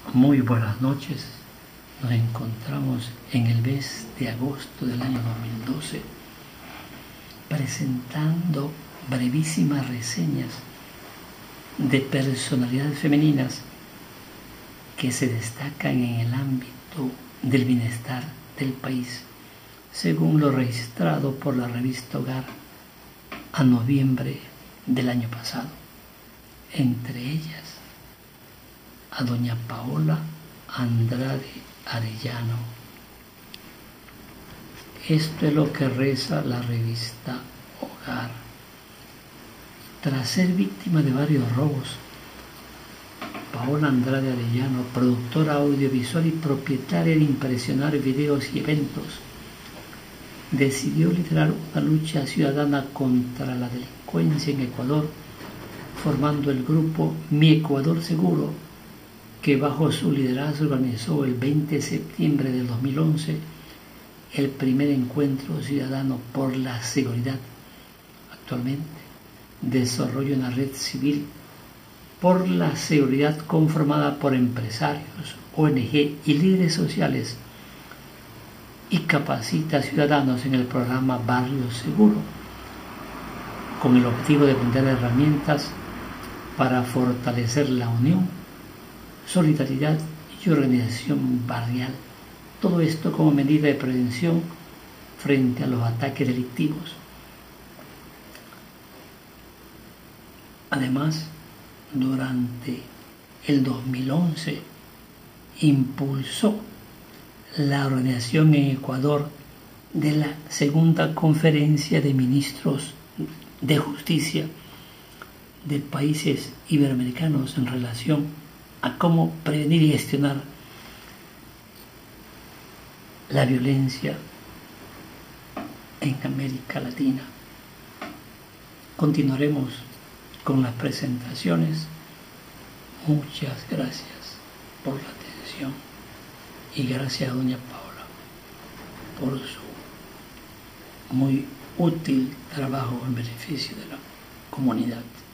Muy buenas noches. Nos encontramos en el mes de agosto del año 2012 presentando brevísimas reseñas de personalidades femeninas que se destacan en el ámbito del bienestar del país, según lo registrado por la revista Hogar a noviembre del año pasado. Entre ellas, a doña Paola Andrade Arellano. Esto es lo que reza la revista Hogar. Tras ser víctima de varios robos, Paola Andrade Arellano, productora audiovisual y propietaria de Impresionar Videos y Eventos, decidió liderar una lucha ciudadana contra la delincuencia en Ecuador, formando el grupo Mi Ecuador Seguro, que bajo su liderazgo organizó el 20 de septiembre del 2011 el primer encuentro ciudadano por la seguridad. Actualmente desarrolla una red civil por la seguridad conformada por empresarios, ONG y líderes sociales, y capacita a ciudadanos en el programa Barrio Seguro, con el objetivo de brindar herramientas para fortalecer la unión, solidaridad y organización barrial. Todo esto como medida de prevención frente a los ataques delictivos. Además, durante el 2011 impulsó la organización en Ecuador de la segunda conferencia de ministros de justicia de países iberoamericanos en relación a cómo prevenir y gestionar la violencia en América Latina. Continuaremos con las presentaciones. Muchas gracias por la atención y gracias a doña Paola por su muy útil trabajo en beneficio de la comunidad.